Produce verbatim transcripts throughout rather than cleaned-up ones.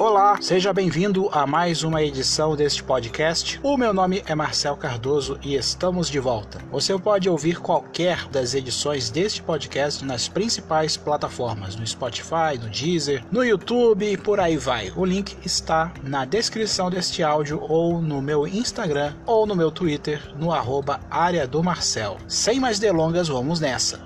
Olá, seja bem-vindo a mais uma edição deste podcast. O meu nome é Marcel Cardoso e estamos de volta. Você pode ouvir qualquer das edições deste podcast nas principais plataformas, no Spotify, no Deezer, no YouTube e por aí vai. O link está na descrição deste áudio ou no meu Instagram ou no meu Twitter, no arroba área do Marcel. Sem mais delongas, vamos nessa.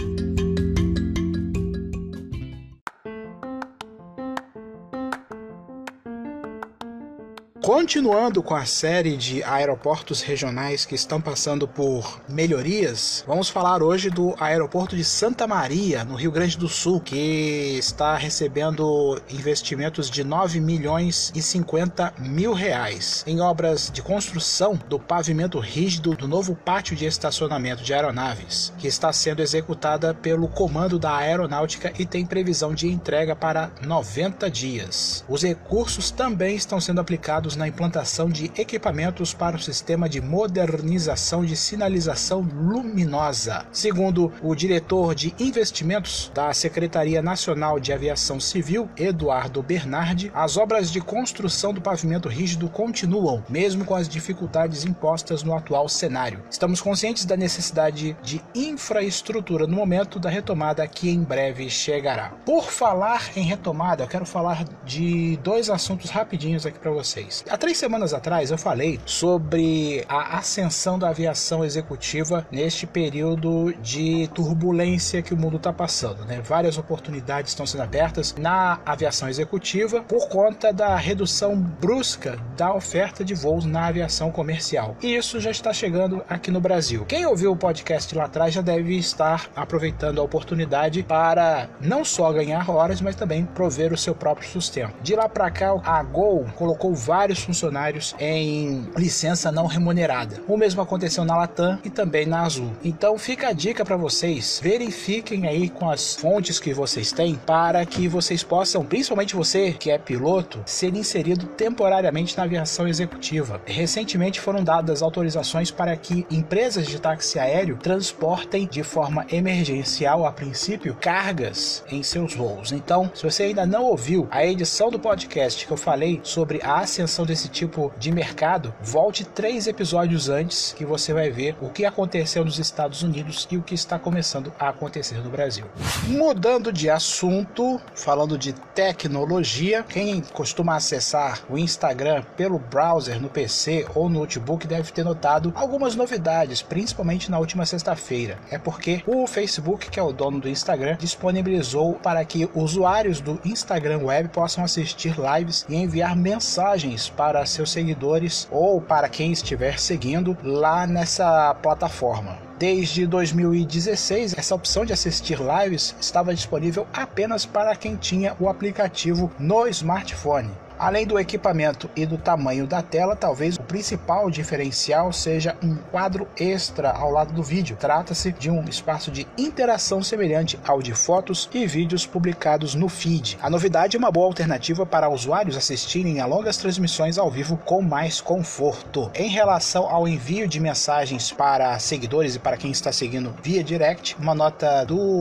Continuando com a série de aeroportos regionais que estão passando por melhorias, vamos falar hoje do aeroporto de Santa Maria, no Rio Grande do Sul, que está recebendo investimentos de nove milhões e cinquenta mil reais em obras de construção do pavimento rígido do novo pátio de estacionamento de aeronaves, que está sendo executada pelo Comando da Aeronáutica e tem previsão de entrega para noventa dias. Os recursos também estão sendo aplicados na implantação de equipamentos para o sistema de modernização de sinalização luminosa. Segundo o diretor de investimentos da Secretaria Nacional de Aviação Civil, Eduardo Bernardi, as obras de construção do pavimento rígido continuam, mesmo com as dificuldades impostas no atual cenário. Estamos conscientes da necessidade de infraestrutura no momento da retomada que em breve chegará. Por falar em retomada, eu quero falar de dois assuntos rapidinhos aqui para vocês. Há três semanas atrás eu falei sobre a ascensão da aviação executiva neste período de turbulência que o mundo está passando, né? Várias oportunidades estão sendo abertas na aviação executiva por conta da redução brusca da oferta de voos na aviação comercial. E isso já está chegando aqui no Brasil. Quem ouviu o podcast lá atrás já deve estar aproveitando a oportunidade para não só ganhar horas, mas também prover o seu próprio sustento. De lá para cá, a Gol colocou vários funcionários em licença não remunerada. O mesmo aconteceu na Latam e também na Azul. Então fica a dica para vocês, verifiquem aí com as fontes que vocês têm para que vocês possam, principalmente você que é piloto, ser inserido temporariamente na aviação executiva. Recentemente foram dadas autorizações para que empresas de táxi aéreo transportem de forma emergencial, a princípio, cargas em seus voos. Então, se você ainda não ouviu a edição do podcast que eu falei sobre a ascensão desse tipo de mercado, volte três episódios antes que você vai ver o que aconteceu nos Estados Unidos e o que está começando a acontecer no Brasil. Mudando de assunto, falando de tecnologia, quem costuma acessar o Instagram pelo browser no P C ou no notebook deve ter notado algumas novidades, principalmente na última sexta-feira. É porque o Facebook, que é o dono do Instagram, disponibilizou para que usuários do Instagram Web possam assistir lives e enviar mensagens para seus seguidores ou para quem estiver seguindo lá nessa plataforma. Desde dois mil e dezesseis, essa opção de assistir lives estava disponível apenas para quem tinha o aplicativo no smartphone. Além do equipamento e do tamanho da tela, talvez o principal diferencial seja um quadro extra ao lado do vídeo. Trata-se de um espaço de interação semelhante ao de fotos e vídeos publicados no feed. A novidade é uma boa alternativa para usuários assistirem a longas transmissões ao vivo com mais conforto. Em relação ao envio de mensagens para seguidores e para quem está seguindo via direct, uma nota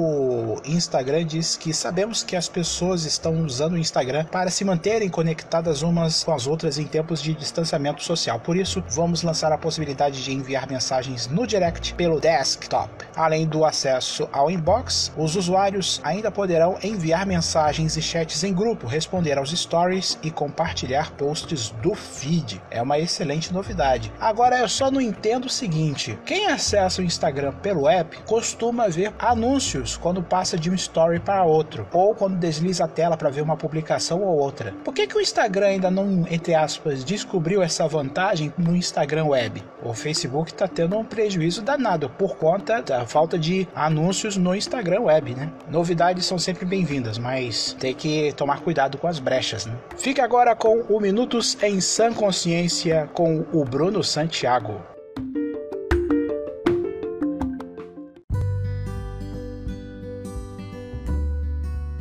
do Instagram diz que sabemos que as pessoas estão usando o Instagram para se manterem conectadas umas com as outras em tempos de distanciamento social. Por isso, vamos lançar a possibilidade de enviar mensagens no direct pelo desktop. Além do acesso ao inbox, os usuários ainda poderão enviar mensagens e chats em grupo, responder aos stories e compartilhar posts do feed. É uma excelente novidade. Agora, eu só não entendo o seguinte: quem acessa o Instagram pelo app costuma ver anúncios quando passa de um story para outro, ou quando desliza a tela para ver uma publicação ou outra. Por que que o Instagram ainda não, entre aspas, descobriu essa vantagem no Instagram Web? O Facebook está tendo um prejuízo danado por conta da falta de anúncios no Instagram Web, né? Novidades são sempre bem-vindas, mas tem que tomar cuidado com as brechas, né? Fica agora com o Minutos em Sã Consciência com o Bruno Santiago.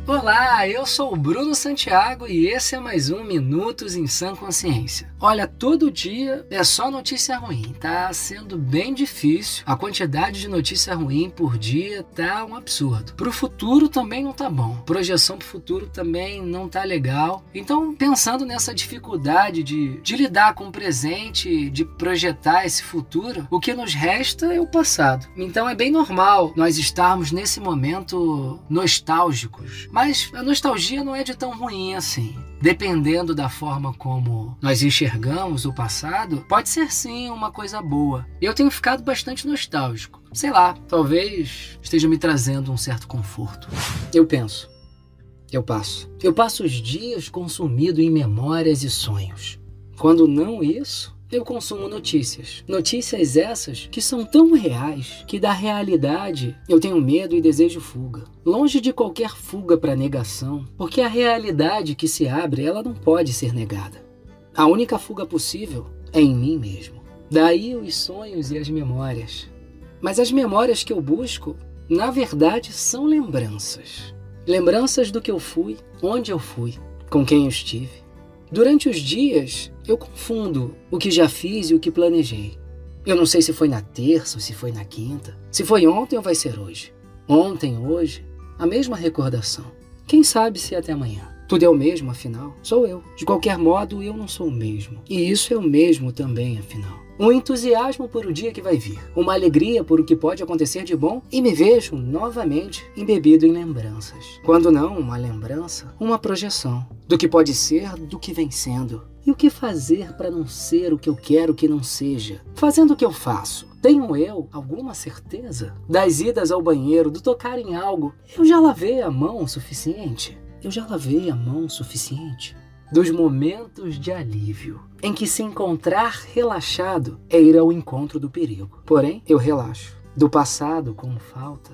Olá, eu sou o Bruno Santiago e esse é mais um Minutos em Sã Consciência. Olha, todo dia é só notícia ruim, tá sendo bem difícil. A quantidade de notícia ruim por dia tá um absurdo. Pro futuro também não tá bom. Projeção pro futuro também não tá legal. Então, pensando nessa dificuldade de, de lidar com o presente, de projetar esse futuro, o que nos resta é o passado. Então é bem normal nós estarmos nesse momento nostálgicos. Mas a nostalgia não é de tão ruim assim. Dependendo da forma como nós enxergamos o passado, pode ser sim uma coisa boa. Eu tenho ficado bastante nostálgico. Sei lá, talvez esteja me trazendo um certo conforto. Eu penso, eu passo. Eu passo os dias consumido em memórias e sonhos. Quando não isso, eu consumo notícias. Notícias essas que são tão reais que da realidade eu tenho medo e desejo fuga. Longe de qualquer fuga para negação, porque a realidade que se abre, ela não pode ser negada. A única fuga possível é em mim mesmo. Daí os sonhos e as memórias. Mas as memórias que eu busco, na verdade, são lembranças. Lembranças do que eu fui, onde eu fui, com quem eu estive. Durante os dias, eu confundo o que já fiz e o que planejei. Eu não sei se foi na terça ou se foi na quinta. Se foi ontem ou vai ser hoje. Ontem, hoje, a mesma recordação. Quem sabe se até amanhã. Tudo é o mesmo, afinal. Sou eu. De qualquer modo, eu não sou o mesmo. E isso é o mesmo também, afinal. Um entusiasmo por o dia que vai vir. Uma alegria por o que pode acontecer de bom. E me vejo novamente embebido em lembranças. Quando não uma lembrança, uma projeção. Do que pode ser, do que vem sendo. E o que fazer para não ser o que eu quero que não seja? Fazendo o que eu faço. Tenho eu alguma certeza? Das idas ao banheiro, do tocar em algo. Eu já lavei a mão o suficiente? Eu já lavei a mão o suficiente? Dos momentos de alívio, em que se encontrar relaxado é ir ao encontro do perigo. Porém, eu relaxo. Do passado, como falta,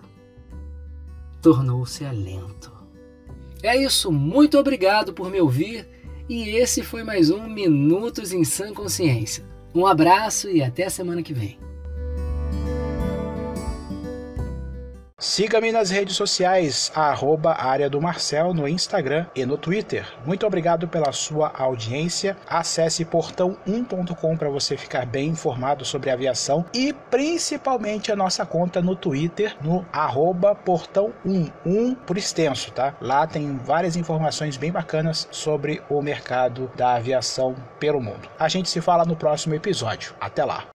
tornou-se alento. É isso, muito obrigado por me ouvir e esse foi mais um Minutos em Sã Consciência. Um abraço e até a semana que vem. Siga-me nas redes sociais, arroba Área do Marcel, no Instagram e no Twitter. Muito obrigado pela sua audiência. Acesse portão um ponto com para você ficar bem informado sobre aviação e principalmente a nossa conta no Twitter, no arroba portão um, um por extenso, tá? Lá tem várias informações bem bacanas sobre o mercado da aviação pelo mundo. A gente se fala no próximo episódio. Até lá!